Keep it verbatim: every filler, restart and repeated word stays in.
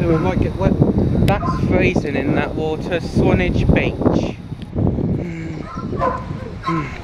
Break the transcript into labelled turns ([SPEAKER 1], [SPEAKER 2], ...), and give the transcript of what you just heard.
[SPEAKER 1] So I might get wet. That's freezing in that water. Swanage Beach. Mm. Mm.